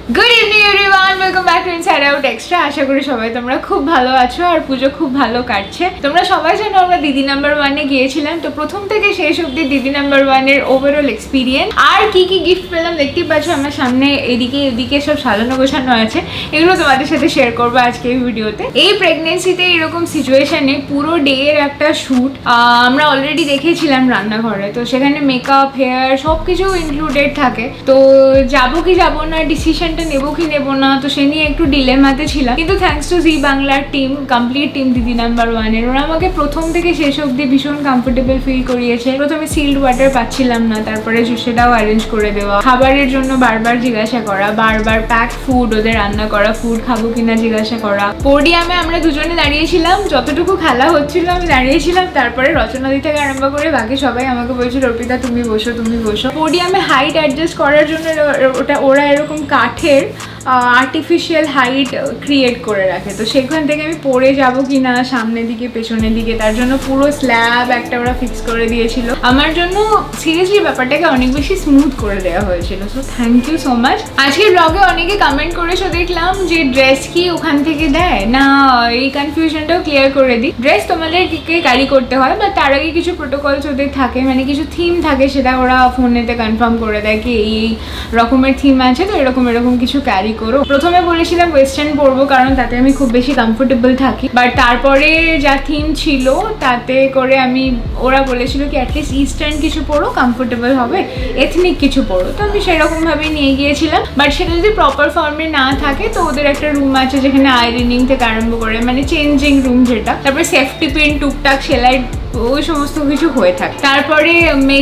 Good evening everyone, welcome back to inside out extra. আশা করি সবাই তোমরা খুব ভালো আছো আর পুজো খুব ভালো কাটছে। তোমরা সবাই জানো আমরা দিদি নাম্বার 1-এ গিয়েছিলাম, তো প্রথম থেকে শেষ অবধি দিদি নাম্বার 1-এর ওভারঅল এক্সপিরিয়েন্স আর কি কি গিফট পেলাম দেখতেই পাচ্ছ। আমার সামনে এদিকে সব সাজানো গোছানো আছে, এগুলো তোমাদের সাথে শেয়ার করবো আজকে এই ভিডিওতে। এই প্রেগনেন্সিতে এরকম সিচুয়েশনে পুরো ডে এর একটা শ্যুট আমরা অলরেডি দেখেছিলাম রান্নাঘরে, তো সেখানে মেকআপ, হেয়ার সবকিছু ইনক্লুডেড থাকে। তো যাবো কি যাবো না, ডিসিশনটা নেবো কি নেবো না, তো সে নিয়ে একটু ডিলেমাতে ছিলাম। কিন্তু থ্যাঙ্কস টু জি বাংলার team, complete team Didi number 1-এর, ওরা আমাকে প্রথম থেকে শেষ অবধি ভীষণ কমফোর্টেবল ফিল করিয়েছে। প্রথমে সিল্ড ওয়াটার পাচ্ছিলাম না, তারপরে সেটাও অ্যারেঞ্জ করে দেওয়া, খাবারের জন্য বারবার জিজ্ঞাসা করা, বারবার প্যাক ফুড, ওদের রান্না করা ফুড খাবো কিনা জিজ্ঞাসা করা। পোডিয়ামে আমরা দুজনে দাঁড়িয়েছিলাম, যতটুকু খেলা হচ্ছিল আমি দাঁড়িয়েছিলাম। তারপরে রচনাদি থেকে আরম্ভ করে বাকি সবাই আমাকে বলছিল অর্পিতা তুমি বসো তুমি বসো। পোডিয়ামে হাইট অ্যাডজাস্ট করার জন্য ওরা এরকম কাঠের আর্টিফিশিয়াল হাইট ক্রিয়েট করে রাখে, তো সেখান থেকে আমি পড়ে যাব কি না সামনের দিকে পেছনের দিকে, তার জন্য পুরো স্ল্যাব একটা ওরা ফিক্স করে দিয়েছিল আমার জন্য। সিরিয়াসলি ব্যাপারটাকে অনেক বেশি স্মুথ করে দেওয়া হয়েছিল, so thank you so much. আজকের ব্লগে অনেকে কমেন্ট করেছো দেখলাম যে ড্রেস কি ওখান থেকে দেয় না, এই কনফিউশনটাও ক্লিয়ার করে দিই। ড্রেস তোমাদেরকে ক্যারি করতে হয়, বা তার আগে কিছু প্রোটোকলস ওদের থাকে, মানে কিছু থিম থাকে, সেটা ওরা ফোনেতে কনফার্ম করে দেয় কি এই রকমের থিম আছে, তো এরকম কিছু ক্যারি করো। প্রথমে বলেছিলাম ওয়েস্টার্ন পরবো কারণ তাতে আমি খুব বেশি কমফোর্টেবল থাকি, বাট তারপরে যা থিম ছিল তাতে করে ওরা বলেছিল কি অ্যাটলিস্ট ইস্টার্ন কিছু পরো, কমফোর্টেবল হবে, এথনিক কিছু পরো, তো আমি সেরকম ভাবেই নিয়ে গিয়েছিলাম। বাট সেটা যদি প্রপার ফর্মে না থাকে তো ওদের একটা রুম আছে যেখানে আয়রনিং থেকে আরম্ভ করে মানে চেঞ্জিং রুম যেটা, তারপরে সেফটি পিন, টুকটাক সেলাই, ওই সমস্ত কিছু হয়ে থাকে। তারপরে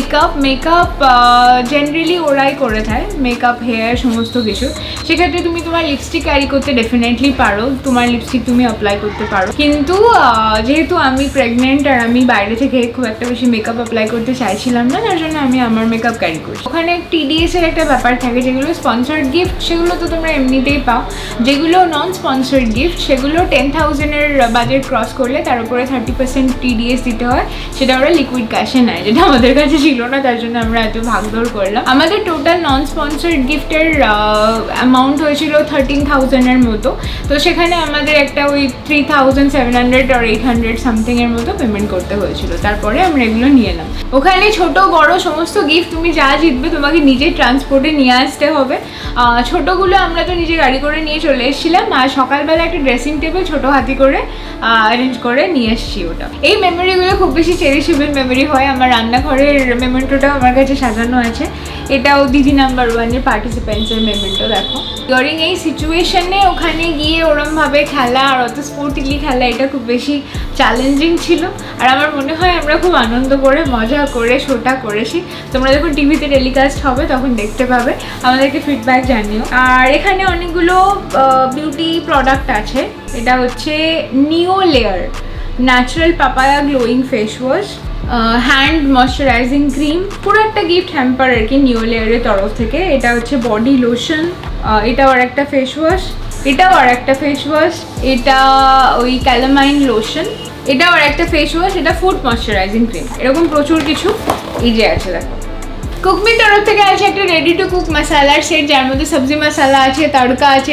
মেকআপ জেনারেলি ওরাই করে থাকে, মেকআপ, হেয়ার সমস্ত কিছু। সেক্ষেত্রে তুমি তোমার লিপস্টিক ক্যারি করতে ডেফিনেটলি পারো, তোমার লিপস্টিক তুমি অ্যাপ্লাই করতে পারো, কিন্তু যেহেতু আমি প্রেগনেন্ট আর আমি বাইরে থেকে খুব একটা বেশি মেকআপ অ্যাপ্লাই করতে চাইছিলাম না, তার জন্য আমি আমার মেকআপ ক্যারি করছি। ওখানে TDS এর একটা ব্যাপার থাকে, যেগুলো স্পন্সার্ড গিফট সেগুলো তো তোমরা এমনিতেই পাও, যেগুলো নন স্পন্সার্ড গিফট সেগুলো 10,000-এর বাজেট ক্রস করলে তার উপরে 30% TDS দিতে হয়, সেটা ওরা লিকুইড ক্যাশে নেয়, যেটা আমাদের কাছে ছিল না, তার জন্য আমরা এত ভাগদৌড় করলাম। আমাদের টোটাল নন স্পন্সার্ড গিফটের অ্যামাউন্ট হয়েছিল 13,000-এর মতো, তো সেখানে আমাদের একটা ওই 3,700 আর 800 সামথিংয়ের মতো পেমেন্ট করতে হয়েছিল। তারপরে আমরা এগুলো নিয়ে এলাম। ওখানে ছোট বড় সমস্ত গিফট তুমি যা জিতবে তোমাকে নিজের ট্রান্সপোর্টে নিয়ে আসতে হবে। ছোটোগুলো আমরা তো নিজে গাড়ি করে নিয়ে চলে এসেছিলাম, আর সকালবেলা একটা ড্রেসিং টেবিল ছোটো হাতি করে অ্যারেঞ্জ করে নিয়ে এসেছি ওটা। এই মেমোরিগুলো খুব বেশি চেরিশেবল মেমোরি হয়। আমার রান্নাঘরের মেমেন্টোটাও আমার কাছে সাজানো আছে, এটাও দিদি নাম্বার 1-এর পার্টিসিপেন্টসের মেমেন্টো। দেখো ডিউরিং এই সিচুয়েশনে ওখানে গিয়ে ওরমভাবে খেলা আর অত স্পোর্টিভলি খেলা, এটা খুব বেশি চ্যালেঞ্জিং ছিল। আর আমার মনে হয় আমরা খুব আনন্দ করে মজা করে শোটা করেছি। তোমরা যখন টিভিতে টেলিকাস্ট হবে তখন দেখতে পাবে, আমাদেরকে ফিডব্যাক জানিও। আর এখানে অনেকগুলো বিউটি প্রোডাক্ট আছে। এটা হচ্ছে neo layer natural papaya glowing face wash, hand moisturizing cream, পুরো একটা গিফট হ্যাম্পার আর কি নিও লেয়ারের তরফ থেকে। এটা হচ্ছে বডি লোশন, এটাও আর একটা ফেস ওয়াশ, এটাও আর একটা ফেস ওয়াশ, এটা ওই ক্যালামাইন লোশন, এটাও আর একটা ফেস ওয়াশ, এটা ফুড ময়শ্চারাইজিং ক্রিম, এরকম প্রচুর কিছু এই যে আছে। দেখো কুকমির তরফ থেকে আছে একটা রেডি টু কুক মশালার সেট, যার মধ্যে সবজি মশলা আছে, তড়কা আছে,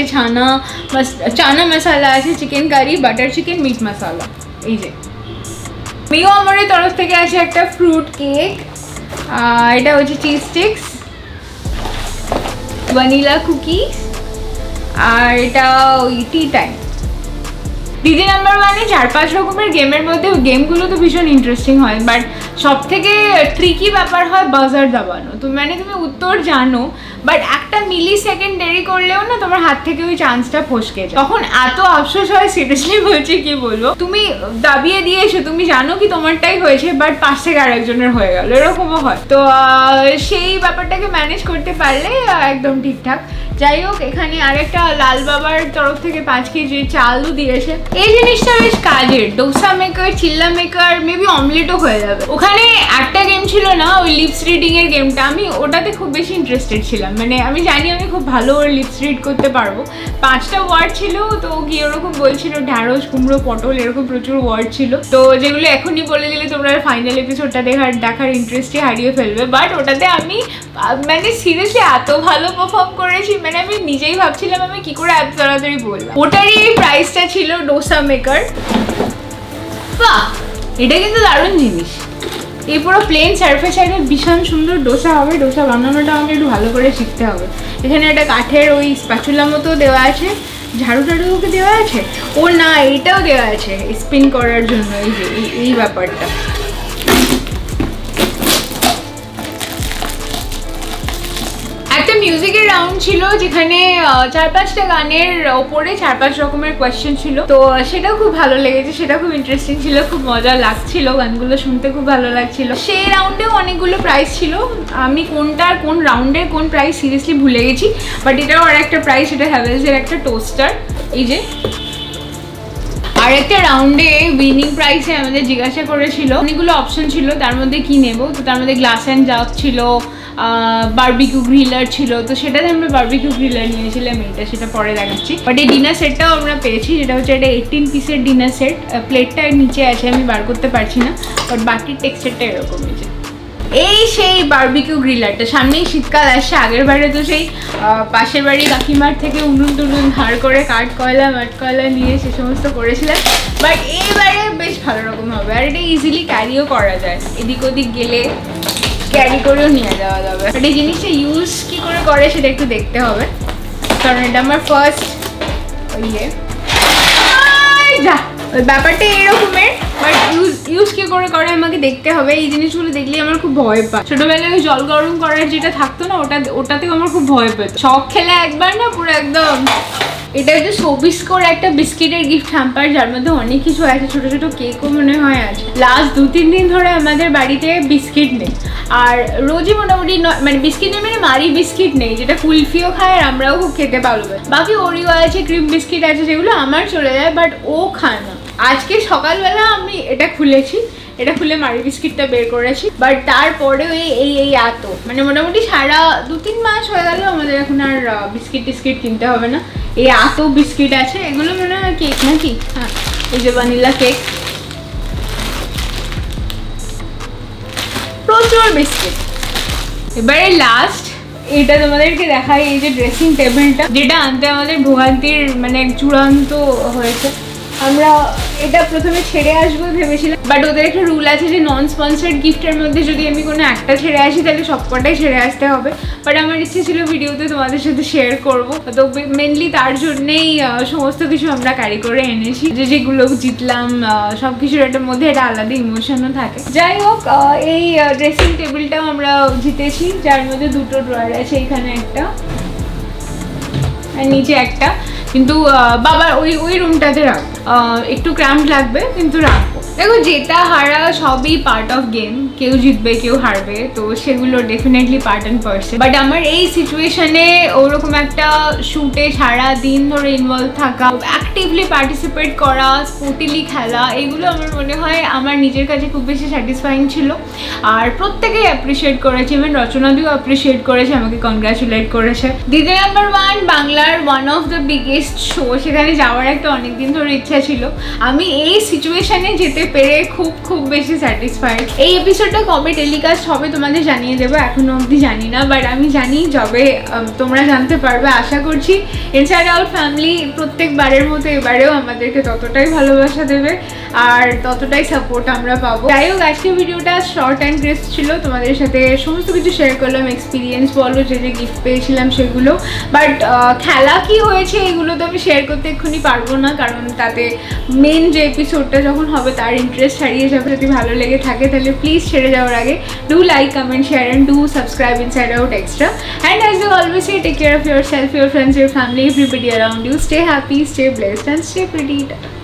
চানা মশলা আছে, chicken curry, butter chicken, meat masala. এই যে মিও আমরের তরফ থেকে আছে একটা ফ্রুট কেক, এটা হচ্ছে চিজ স্টিক্স, ভ্যানিলা কুকিজ, আর এটা ওই টি টাইম। দিদি নাম্বার 1-এ 4-5 রকমের গেমের মধ্যে গেমগুলো তো ভীষণ ইন্টারেস্টিং হয়, বাট সব থেকে ট্রিকি ব্যাপার হয় বাজার দাবানো। তুমি উত্তর জানো, বাট একটা মিলি সেকেন্ড দেরি করলেও না তোমার হাত থেকে ওই চান্সটা ফসকে যায়, তখন এত আফসোস হয়, সিরিয়াসলি বলছি কি বলবো। তুমি দাবিয়ে দিয়েছো, তুমি জানো কি তোমারটাই হয়েছে, বাট পাশ থেকে আরেকজনের হয়ে গেল, এরকমও হয়। তো সেই ব্যাপারটাকে ম্যানেজ করতে পারলে একদম ঠিকঠাক। যাই হোক, এখানে আরেকটা লাল বাবার তরফ থেকে 5 কেজি চালও দিয়েছে। এই জিনিসটা বেশ কাজের, dosa maker, chilla maker, maybe অমলেটও হয়ে যাবে। ওখানে একটা গেম ছিল না, ওই লিপস রিডিং এর গেমটা, আমি ওটাতে খুব বেশি ইন্টারেস্টেড ছিলাম, মানে আমি জানি আমি খুব ভালো ওর লিপস রিড করতে পারবো। 5টা ওয়ার্ড ছিল, তো কি ওরকম বলছিল ঢ্যাঁড়স, কুমড়ো, পটল, এরকম প্রচুর ওয়ার্ড ছিল। তো যেগুলো এখনই বলে দিলে তোমরা ফাইনাল এপিসোডটা দেখার ইন্টারেস্টই হারিয়ে ফেলবে। বাট ওটাতে আমি মানে সিরিয়াসলি এত ভালো পারফর্ম করেছি, মানে আমি নিজেই ভাবছিলাম আমি কি করে এত তাড়াতাড়ি বললাম। ওটারই এই প্রাইসটা ছিল ডোসা মেকার। বাহ, এটা কিন্তু দারুণ জিনিস। এই পুরো প্লেন সারফেসের ভীষণ সুন্দর ডোসা হবে। ডোসা বানানোটা আমাকে একটু ভালো করে শিখতে হবে। এখানে একটা কাঠের ওই স্প্যাচুলা মতো দেওয়া আছে, ঝাড়ু টাড়ুকে দেওয়া আছে। ও না, এইটাও দেওয়া আছে স্পিন করার জন্য, এই যে এই ব্যাপারটা। একটা মিউজিকের রাউন্ড ছিল যেখানে 4-5টা গানের ওপরে 4-5 রকমের কোয়েশ্চেন ছিল। তো সেটাও খুব ভালো লেগেছে, সেটা খুব ইন্টারেস্টিং ছিল, খুব মজা লাগছিল, গানগুলো শুনতে খুব ভালো লাগছিল। সেই রাউন্ডেও অনেকগুলো প্রাইজ ছিল, আমি কোন রাউন্ডের কোন প্রাইজ সিরিয়াসলি ভুলে গেছি। বাট এটাও আর একটা প্রাইজ, এটা হ্যাভেলসের একটা টোস্টার। এই যে আর একটা রাউন্ডে উইনিং প্রাইসে আমাদের জিজ্ঞাসা করেছিল, অনেকগুলো অপশন ছিল তার মধ্যে কি নেব। তো তার মধ্যে গ্লাস অ্যান্ড জাগ ছিল, বারবিকিউ গ্রিলার ছিল। তো সেটাতে আমরা বারবিকিউ গ্রিলার নিয়েছিলাম, সেটা পরে দেখাচ্ছি। বাট এই ডিনার সেটটাও আমরা পেয়েছি, যেটা হচ্ছে এটা 18 পিসের ডিনার সেট। প্লেটটা নিচে আছে, আমি বার করতে পারছি না, বাট বাকির টেক্সচারটা এরকম হয়েছে। এই সেই বারবিকিউ গ্রিলারটা, সামনেই শীতকাল আসছে। আগের বারে তো সেই পাশের বাড়ি কাকিমার থেকে উনুন টুনুন ধার করে কাঠ কয়লা মাঠ কয়লা নিয়ে সে সমস্ত করেছিলাম। বাট এইবারে বেশ ভালো রকম হবে, আর এটা ইজিলি ক্যারিও করা যায়, এদিক ওদিক গেলে ক্যারি করেও নিয়ে যাওয়া যাবে। বাট এই জিনিসটা ইউজ কী করে সেটা একটু দেখতে হবে, কারণ এটা আমার ফার্স্ট যা ব্যাপারটা এরকমের। বাট ইউজ কি করে আমাকে দেখতে হবে। এই জিনিসগুলো দেখলেই আমার খুব ভয় পায়। ছোটবেলায় জল গরম করার যেটা থাকতো না, ওটাতেও আমার খুব ভয় পেত। শখ খেলে একবার না পুরো একদম। এটা হচ্ছে সোবিস্কোর একটা বিস্কিটের গিফট হ্যাম্পার, যার মধ্যে অনেক কিছু আছে, ছোট ছোট কেকও মনে হয় আছে। লাস্ট 2-3 দিন ধরে আমাদের বাড়িতে বিস্কিট নেই, আর রোজই মোটামুটি মানে বিস্কিট নেই, মানে মারি বিস্কিট নেই, যেটা কুলফিও খায় আর আমরাও খুব খেতে পারবো। বাকি ওরিও আছে, ক্রিম বিস্কিট আছে, যেগুলো আমার চলে যায়, বাট ও খায় না। আজকে সকালবেলা আমি এটা খুলেছি, এটা খুলে মারি বিস্কিটটা বের করেছি। বাট তারপরেও এই এত মানে মোটামুটি সারা 2-3 মাস হয়ে গেল আমাদের এখন আর বিস্কিট টিস্কিট কিনতে হবে না। এই এত বিস্কিট আছে, এগুলো মনে হয় কেক নাকি? হ্যাঁ, এই যে ভ্যানিলা কেক, প্রচুর বিস্কিট। এবারে লাস্ট এটা তোমাদেরকে দেখাই, এই যে ড্রেসিং টেবিলটা, যেটা আনতে আমাদের ভোগান্তির মানে চূড়ান্ত হয়েছে। আমরা এটা প্রথমে ছেড়ে আসবো ভেবেছিলাম, বাট ওদের একটা রুল আছে যে নন স্পন্সার্ড গিফটের মধ্যে যদি আমি কোনো একটা ছেড়ে আসি তাহলে সবকটাই ছেড়ে আসতে হবে। বাট আমার ইচ্ছে ছিল ভিডিওতে তোমাদের সাথে শেয়ার করবো, তো মেনলি তার জন্যেই সমস্ত কিছু আমরা ক্যারি করে এনেছি। যেগুলো জিতলাম সব কিছুর একটা মধ্যে একটা আলাদা ইমোশনও থাকে। যাই হোক, এই ড্রেসিং টেবিলটাও আমরা জিতেছি, যার মধ্যে 2টো ড্রয়ার আছে, এখানে একটা আর নিচে একটা। কিন্তু বাবার ওই রুমটাতে রাখবো, একটু ক্র্যাম্প লাগবে কিন্তু রাখবো। দেখো, জেতা হারা সবই পার্ট অফ গেম, কেউ জিতবে কেউ হারবে, তো সেগুলো definitely part and parcel. But আমার এই সিচুয়েশনে ওরকম একটা শ্যুটে সারা দিন ধরে ইনভলভ থাকা, অ্যাক্টিভলি পার্টিসিপেট করা, স্পোর্টিলি খেলা, এগুলো আমার মনে হয় আমার নিজের কাছে খুব বেশি স্যাটিসফাইং ছিল। আর প্রত্যেকেই অ্যাপ্রিসিয়েট করেছে, ইভেন রচনাদিও অ্যাপ্রিসিয়েট করেছে, আমাকে কনগ্রাচুলেট করেছে। দিদি নাম্বার 1 বাংলার one of the biggest show, সেখানে যাওয়ার একটা অনেকদিন ধরে ইচ্ছা ছিল। আমি এই সিচুয়েশনে যেতে পেরে খুব বেশি স্যাটিসফাইড। এই এপিসোডটা কবে টেলিকাস্ট হবে তোমাদের জানিয়ে দেবো, এখনো অবধি জানি না, বাট আমি জানি যবে তোমরা জানতে পারবে। আশা করছি ইনসাইড আউট ফ্যামিলি প্রত্যেকবারের মতো এবারেও আমাদেরকে ততটাই ভালোবাসা দেবে আর ততটাই সাপোর্ট আমরা পাবো। যাই হোক, আজকে ভিডিওটা শর্ট অ্যান্ড ক্রিস্প ছিল, তোমাদের সাথে সমস্ত কিছু শেয়ার করলাম, এক্সপিরিয়েন্স বলো, যে গিফট পেয়েছিলাম সেগুলো। বাট খেলা কি হয়েছে এগুলো তো আমি শেয়ার করতে এক্ষুনি পারবো না, কারণ তাতে মেন যে এপিসোডটা যখন হবে তার ইন্টারেস্ট হারিয়ে যাবে। যদি ভালো লেগে থাকে তাহলে প্লিজ ছেড়ে যাওয়ার আগে do like, comment, share and do subscribe inside out extra. And as I always say, take care of yourself, your friends, your family, everybody around you. Stay happy, stay blessed and stay pretty.